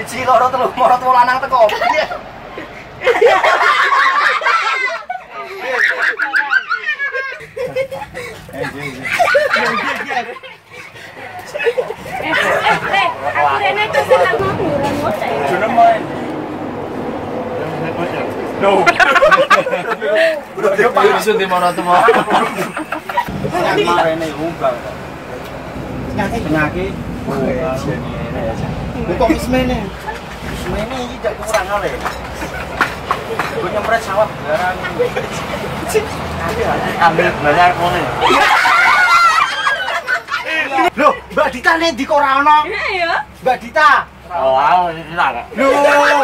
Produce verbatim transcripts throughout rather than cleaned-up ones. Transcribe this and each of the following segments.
Siji loro telu marot wong lanang teko. Piye? Eh, eh, aku rene tuh senang ngobrol ngoceh. Jeneng main. No. Udah dia panas di marot wong. Marene umbal. Penyakit penyakit. Kok ismene? Ismene iki gak kurang ale. Gue nyempret sawah barang. Ambil banyak ngene. Loh, Mbak Dita nek ndi kok ora ono? Iya. Mbak Dita. Oh, aku ini lah. Loh.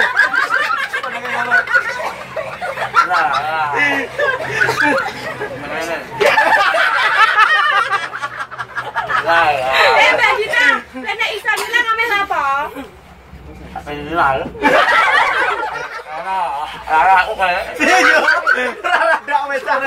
Lah, lah. Lah, lah. Eh, Mbak Dita, nek iso bilang ame apa? Apa ini lah? Ana, ana aku kayak. Iya. Ora ndak wecane.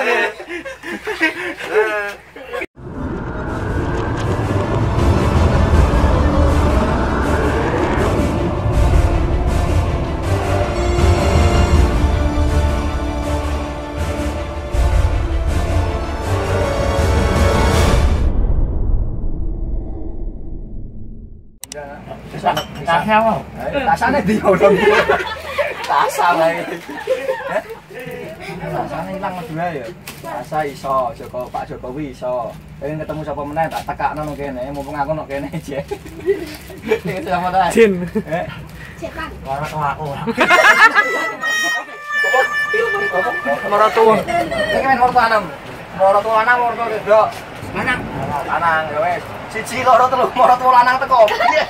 Tasnya mau. Tasane ndi ngono. Tasa wae. Heh. Tasane ilang medua ya. Tasa iso, Joko Pak Jokowi iso. Pengen ketemu sapa meneh tak tekakno nang kene, mumpung aku nang kene aja. Iki sama ta? Jin. Heh. Cepat. Ora kok aku. Maratu. Iki men maratu enam. Maratu enam maratu wedok. Lanang. Lanang ya wis. Siji loro telu maratu lanang teko. Piye?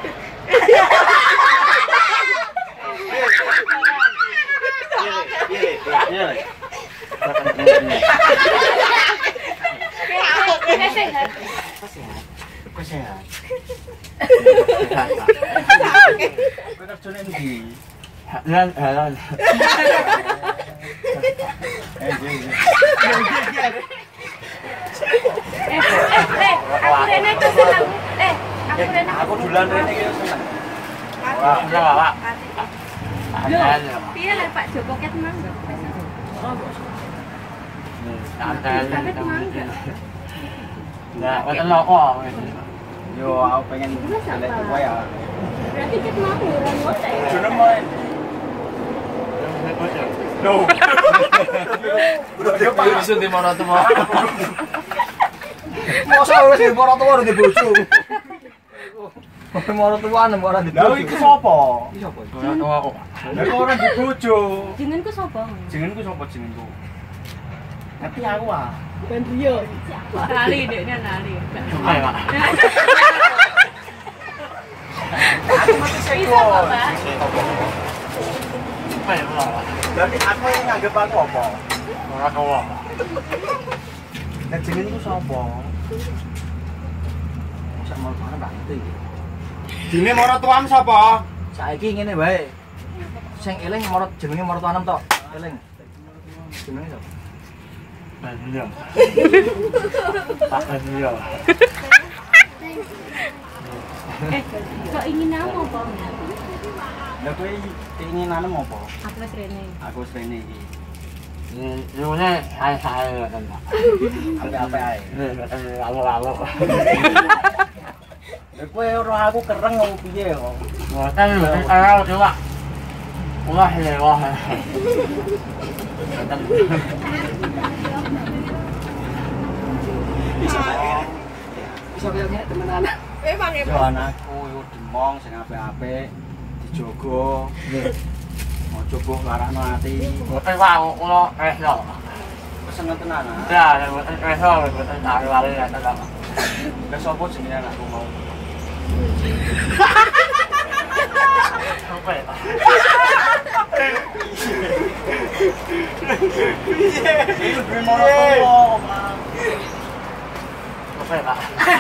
Sehat. Sehat. Kowe kerjane ndi? Jalan, jalan. Eh, iya. Eh, eh, aku rene tuh senang. Eh, aku rene. Aku dulan rene iki seneng. Wah, enggak, Pak. Piye lah Pak Joko ket mang? Nah, wonten loko. Yo, aku pengen lihat kowe ya. Berarti ket mau ora ngoceh. Jeneng main. No. Udah dia panas di marot wong. Masa wis di marot wong di bojo. Marot tuane ora di bojo. Lha iki sapa? Iki sapa? Marot tua kok. Lah kok ora di bojo. Jenengku sapa? Jenengku sapa jenengku? Ngerti aku ah. Ben Rio. Lali dekne lali. Ayo, Pak. Aku mesti Bisa seko. kok, Pak. Ayo, Pak. Berarti aku yang nganggep aku apa? Marot tua. Lah jenengku sapa? Sak marot ana bakti. Dine marot tuam sapa? Saiki ngene wae. Sing eling marot jenenge marot tuanem tok. Eling. Jenenge sapa? Banyak. Pak banyak. Eh, kok ingin nama apa? Lah kowe keinginanmu apa? Aku wis rene. Aku wis rene iki. Ini saya-saya kan, Pak. Apa-apa ae. Ini lalu-lalu. Lah kowe ora aku kereng opo piye kok? Mboten saya coba. Wah, ya wah. Bisa bisa kaya temenan. Memang ya. Yo anakku yo demong sing apik-apik dijogo. Ojo boh larakno ati. Mboten Pak, kula reso. Seneng tenan ah. Ya, mboten reso, mboten lari-lari ya tenan. Lah sapa jenenge anakku mau? Apa ya, Pak? Iki duwe marot tuwa, Pak. Apa ya, Pak?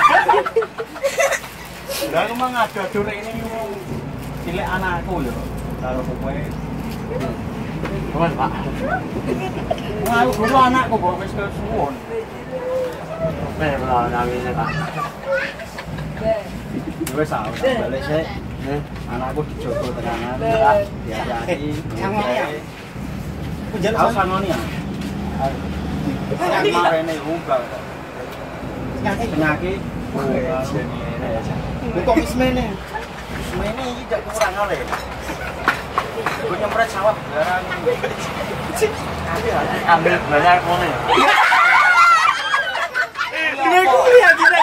Lah aku mang ado-ado rek ini wong cilik anakku lho. Karo kowe. Nuwun, Pak. Wah, aku guru anakku kok wis kesuwun. Apa ya, Pak? Namine, Pak. Wis ah, balik sik. Nih, Anakku dijogo tenanan. Diajaki. Ngomong ya. Penjara Aku sangoni ya. Yang marene umbal kok. Penyakit. Kok ismene? Semene iki gak kurang oleh. Gue nyempret sawah barang. ambil banyak kuning. Ini kuliah kita.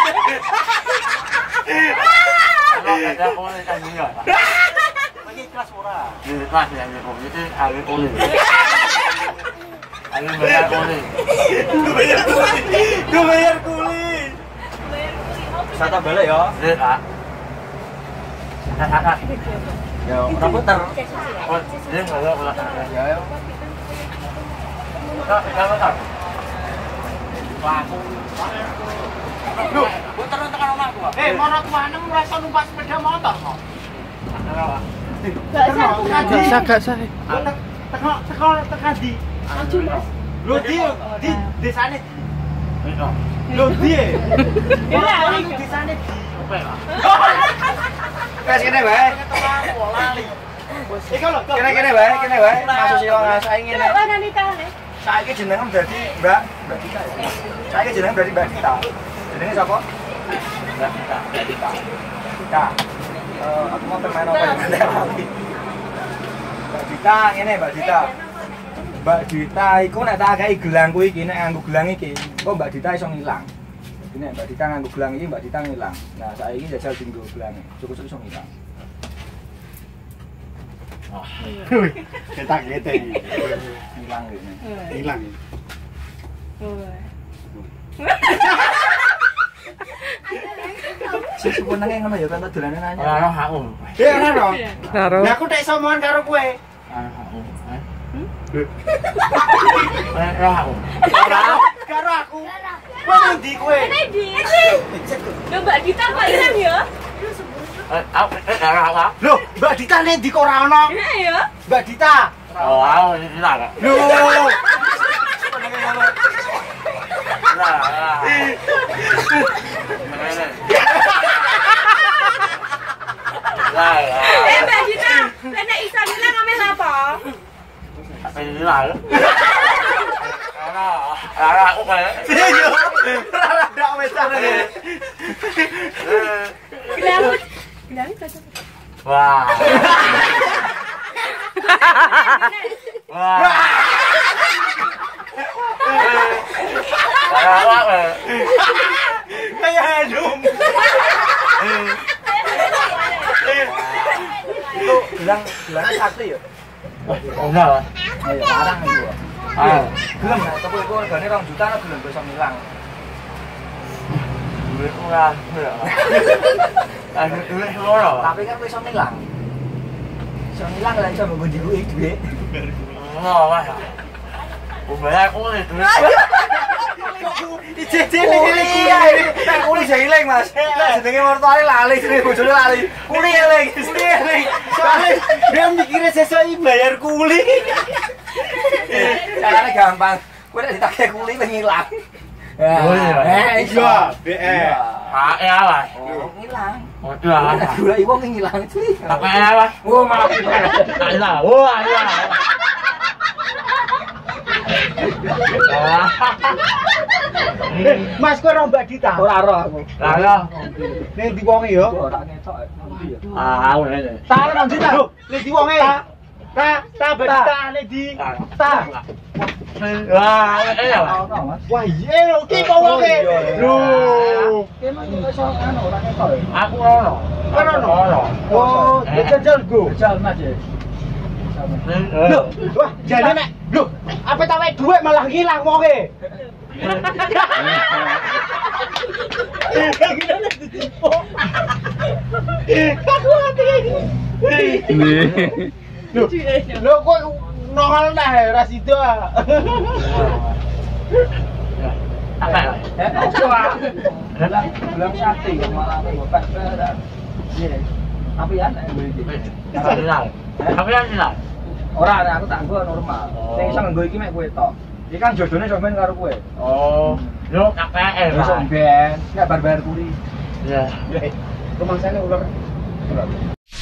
Kalau ada kuning kan enggak. Ini kelas ora. Ini kelas ya, ini kuning itu ambil kuning. Ambil banyak kuning. Gue bayar kuliah. Gue bayar kuliah. Sata balik ya. Ini kak. Kakak. Ya, ora puter. Oh, ini kalau kalau Ya, ya. kak, kalau kak. Wah, Duh, puter tekan omahku. Eh, mono tuanem rasa numpak sepeda motor kok. Gak usah. Gak sah. Teko teko tekan di. Maju mas. Lho di di desane. itu. Lho di. Iya, Ora iya. desane di. Apa ya? Wes kene bae. Lali. Iki lho, Kene kene bae, kene bae. Masuk sih wong saiki ngene. Coba nanti tahu. Saiki jenenge dadi Mbak, Mbak Dita. Ya? Saiki jenenge berarti Mbak Dita. Jenenge sapa? Enggak bisa. Mbak Dita. Dita. Eh, aku mau main apa ya? Mbak Dita, ngene Mbak Dita. Mbak Dita iku nek tak gawe gelang kuwi iki nek nganggo gelang iki, kok Mbak Dita iso ngilang. Ini Mbak Dita nganggo gelang iki, Mbak Dita ngilang. Nah, saiki jajal dinggo gelange. Cukup iso ngilang. Wah, kita gete iki. Ngilang ngene. Hilang. Sing sepunenge ngono ya kan dolane nanya. ora aku. Eh, ora dong. Karo. Lah aku tek somoan karo kowe. Ora aku. Eh, ora aku. Ora karo aku. Kowe nang ndi kowe? Ini di Loh Mbak Dita kok hilang ya? Eh, aku eh ora aku. Loh, Mbak Dita nek ndi kok ora ono? Iya ya. Mbak Dita. Oh, aku ini lah. Loh. Lah, lah. Lah, lah. Eh Mbak Dita, nek iso hilang ame apa? Apa ini lah? Ora, ora aku kayak. Yo. Ora ndak wetane. Gelang. Gelang cocok. Wah. Wah. Ora aku. Kayak adum. Itu gelang gelang sakti ya. Enggak lah. Ayo larang itu. Ah, Gelem nek toko iku regane rong juta nek gelem iso ngilang. duit murah. Ah, duit murah. Tapi kan iso ngilang. Iso ngilang lan iso nggo njuruki dhuwit. Enggak lah. Udah aku nih duit. Dijejene Kuli iya, nek kuli jek ilang Mas. Nek jenenge mertuane lali, jenenge bojone lali. Kuli eling, kuli eling. soalnya dia mikirnya sesuk iki bayar kuli. Carane gampang. Kowe nek ditagih kuli wis ngilang. Oh, iya. Eh, Iya, B E. Ah, ya lah. Oh, ngilang. Oh, lah. Nek goleki wong ngilang itu. Apa ya lah? Oh, malah. Alah, wah, alah. Mas kowe ora Mbak Dita. Ora ora aku. Lah, ya. Ning di wonge yo. Ora ketok. Ah, udah. Ta nang ndi ta? Ning di wonge. Ta. Ta, ta Mbak Dita ning di. Ta. Wah, eh lah. Ono, Mas. Wah, iya lho ki kok wonge. Lho. Kene iso kan ora ketok. Aku ono. Ono, ono. Ono. Oh, jajal go. Jajal Mas. Lho, wah, jane nek. Lho, apa ta wae dhuwit malah ngilang wonge. Aku ati iki. Lho, lho kok nongol nah ora sida. Apa ya? Bilang bilang sakti kok malah bapak berat. Iya. Tapi ya nek nggo iki. Apa yang hilang? Ora, nek aku tak nggo normal. Sing iso nggo iki mek kowe tok. Iki kan jodone sampean karo kowe. Oh, lu K P R Iso lah. ben, nek bar bayar kuli. Iya. Rumangsane ular.